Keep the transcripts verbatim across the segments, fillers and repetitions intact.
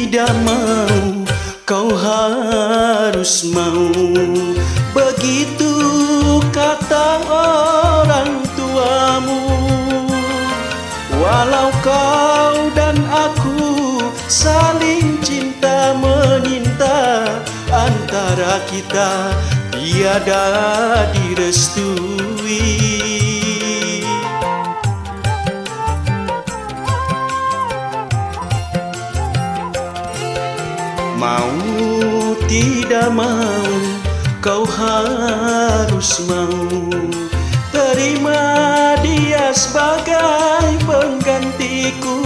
tidak mau, kau harus mau. Begitu kata orang tuamu. Walau kau dan aku saling cinta menyinta, antara kita tiada direstui. Mau tidak mau, kau harus mau. Terima dia sebagai penggantiku.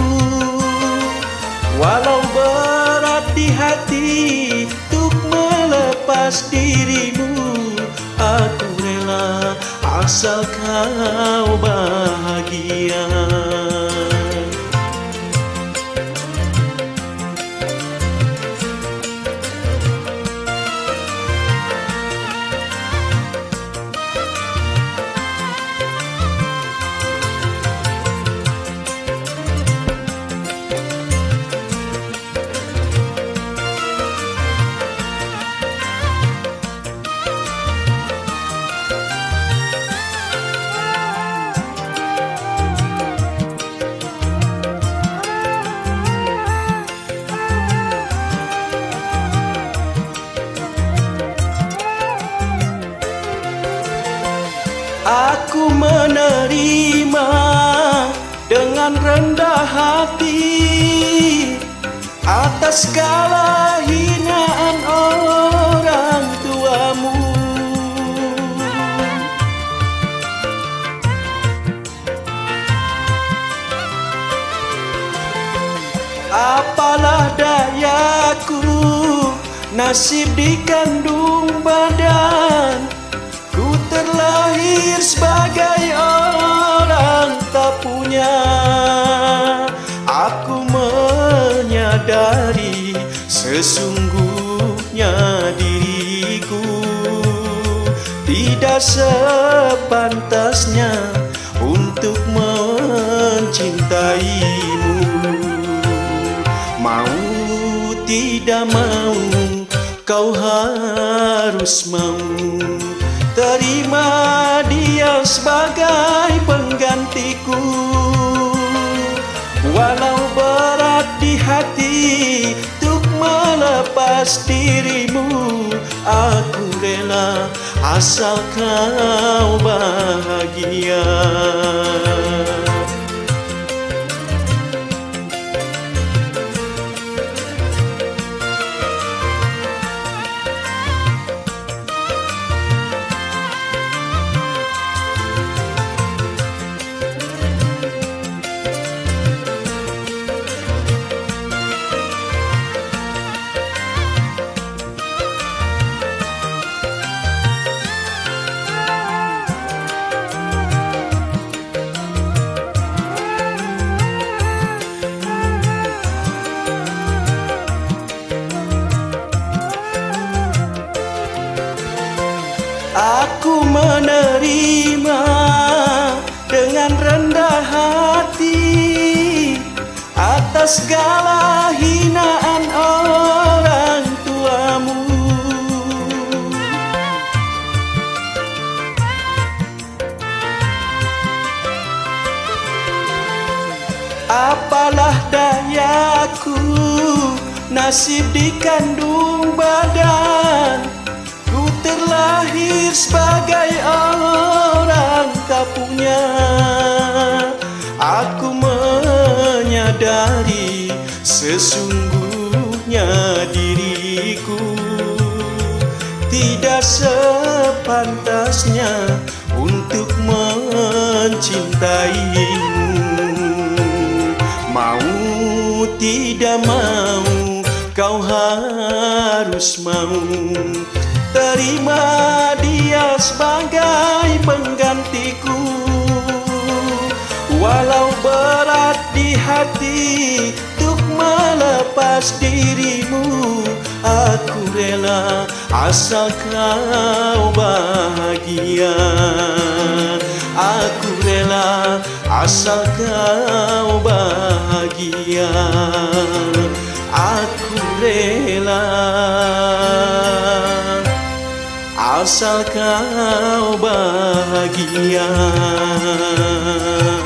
Walau berat di hati untuk melepas dirimu, aku rela asal kau bahagia. Aku menerima dengan rendah hati atas segala hinaan orang tuamu. Apalah dayaku, nasib dikandung badan. Ku terlahir sebagai orang tak punya. Aku menyadari sesungguhnya diriku tidak sepantasnya untuk mencintaimu. Mau tidak mau, kau harus mau. Terima dia sebagai penggantiku. Walau berat di hati untuk melepas dirimu, aku rela asal kau bahagia. Aku menerima dengan rendah hati atas segala hinaan orang tuamu. Apalah dayaku, nasib dikandung badan. Ku terlahir sebagai orang tak punya. Aku menyadari sesungguhnya diriku tidak sepantasnya untuk mencintaimu. Mau tidak mau, kau harus mau. Terima dia sebagai penggantiku. Walau berat di hati untuk melepas dirimu, aku rela asal kau bahagia. Aku rela asal kau bahagia. aku rela, asal kau bahagia.